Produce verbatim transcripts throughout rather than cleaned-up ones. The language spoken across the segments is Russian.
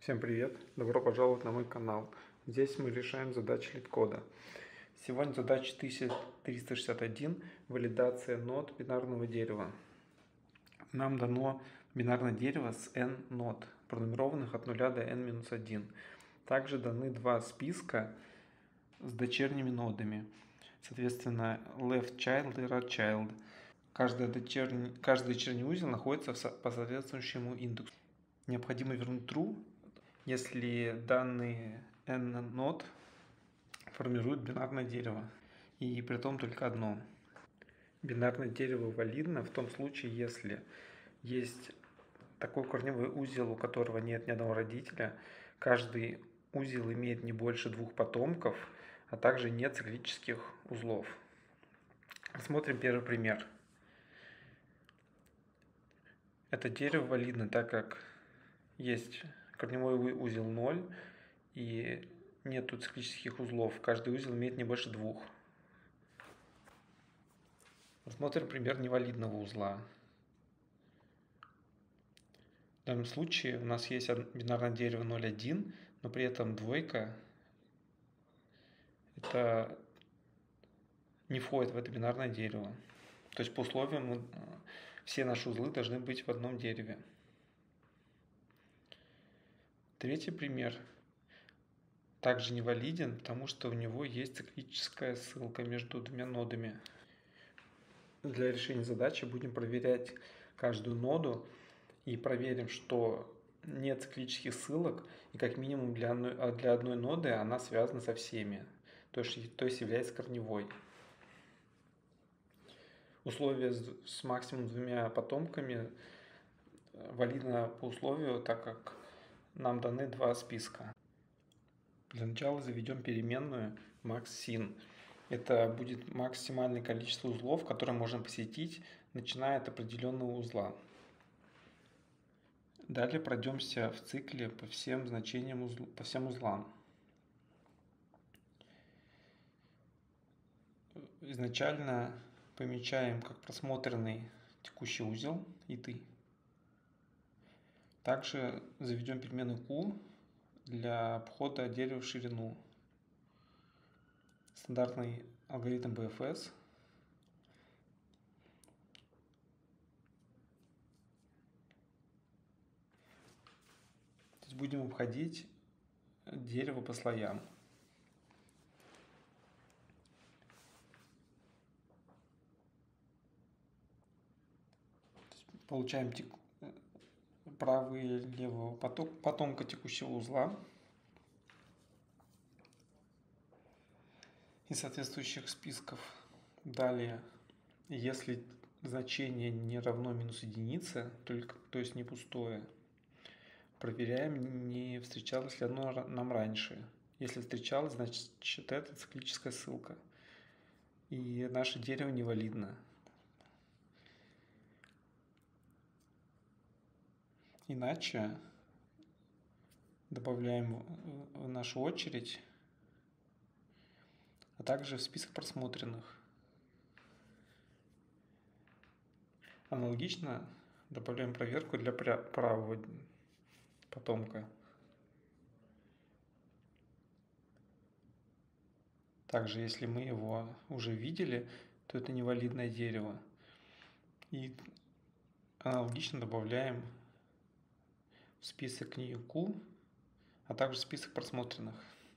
Всем привет! Добро пожаловать на мой канал. Здесь мы решаем задачи LeetCode. Сегодня задача тысяча триста шестьдесят один. Валидация нод бинарного дерева. Нам дано бинарное дерево с n нод, пронумерованных от нуля до n минус один. Также даны два списка с дочерними нодами. Соответственно, left child и right child. Каждый дочерний, каждый дочерний узел находится по соответствующему индексу. Необходимо вернуть true, если данные n нод формируют бинарное дерево, и при том только одно. Бинарное дерево валидно в том случае, если есть такой корневой узел, у которого нет ни одного родителя, каждый узел имеет не больше двух потомков, а также нет циклических узлов. Рассмотрим первый пример. Это дерево валидно, так как есть корневой узел ноль и нету циклических узлов. Каждый узел имеет не больше двух. Рассмотрим пример невалидного узла. В данном случае у нас есть бинарное дерево ноль один, но при этом двойка это не входит в это бинарное дерево. То есть по условиям мы, все наши узлы должны быть в одном дереве. Третий пример также невалиден, потому что у него есть циклическая ссылка между двумя нодами. Для решения задачи будем проверять каждую ноду и проверим, что нет циклических ссылок, и как минимум для одной, для одной ноды она связана со всеми, то есть, то есть является корневой. Условие с максимум двумя потомками валидно по условию, так как нам даны два списка. Для начала заведем переменную maxSin. Это будет максимальное количество узлов, которые можно посетить, начиная от определенного узла. Далее пройдемся в цикле по всем значениям, узл, по всем узлам. Изначально помечаем как просмотренный текущий узел и ты. Также заведем переменную q для обхода дерева в ширину. Стандартный алгоритм би эф эс. То есть будем обходить дерево по слоям. Получаем тек... правого и левого поток... потомка текущего узла и соответствующих списков. Далее, если значение не равно минус единице, только, то есть не пустое, проверяем, не встречалось ли оно нам раньше. Если встречалось, значит это циклическая ссылка. И наше дерево невалидно. Иначе добавляем в нашу очередь, а также в список просмотренных. Аналогично добавляем проверку для правого потомка. Также, если мы его уже видели, то это невалидное дерево. И аналогично добавляем в список new q, а также список просмотренных.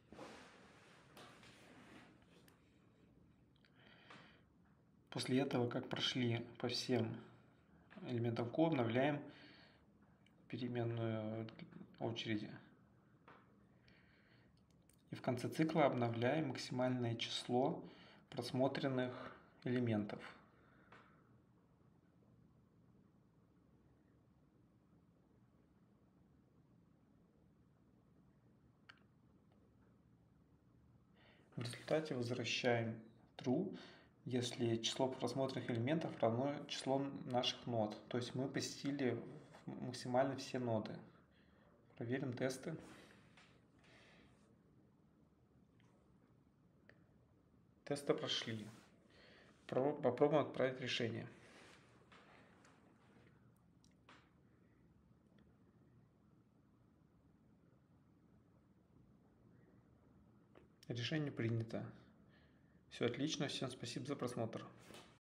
После этого, как прошли по всем элементам q, обновляем переменную очереди. И в конце цикла обновляем максимальное число просмотренных элементов. В результате возвращаем true, если число просмотренных элементов равно числу наших нод. То есть мы посетили максимально все ноды. Проверим тесты. Тесты прошли. Попробуем отправить решение. Решение принято. Все отлично. Всем спасибо за просмотр.